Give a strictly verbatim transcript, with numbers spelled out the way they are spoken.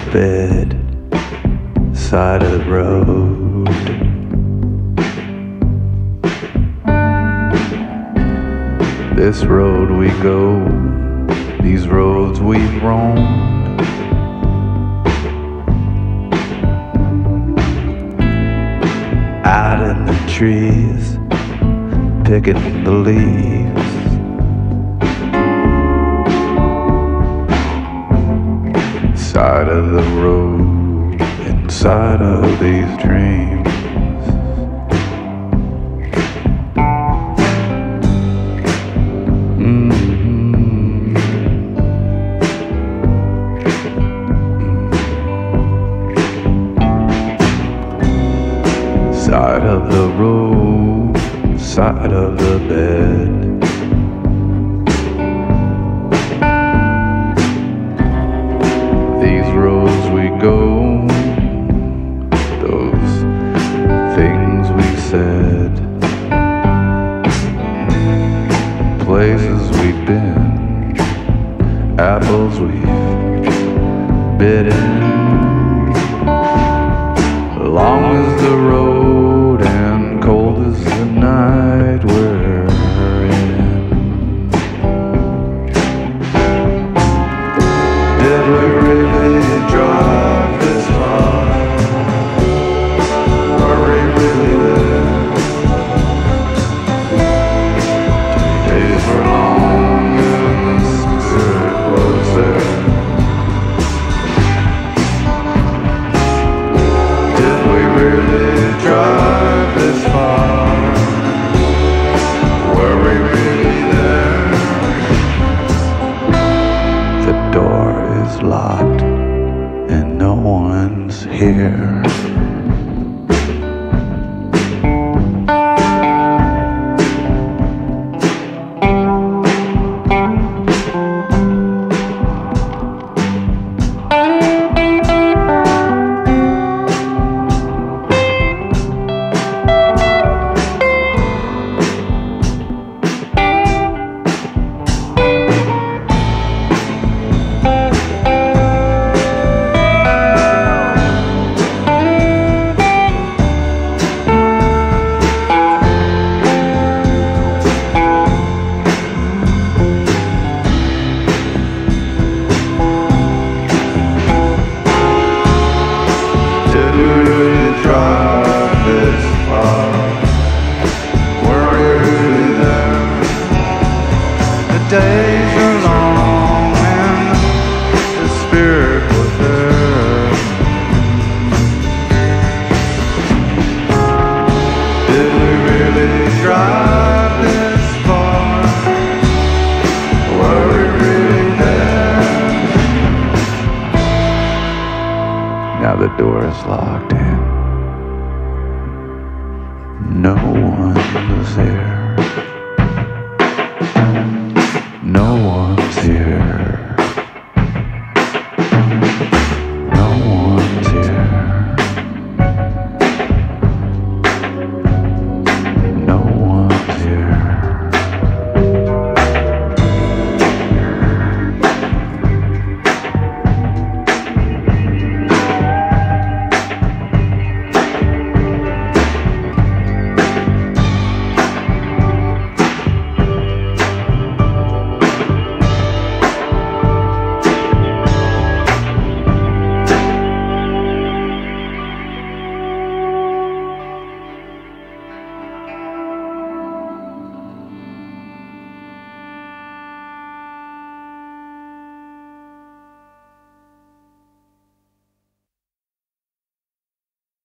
bed, side of the road. This road we go, these roads we've roamed. Out in the trees, picking the leaves. Side of the road, inside of these dreams. Mm-hmm. Side of the road, side of the bed. These roads we go, those things we said, places we've been, apples we've bitten.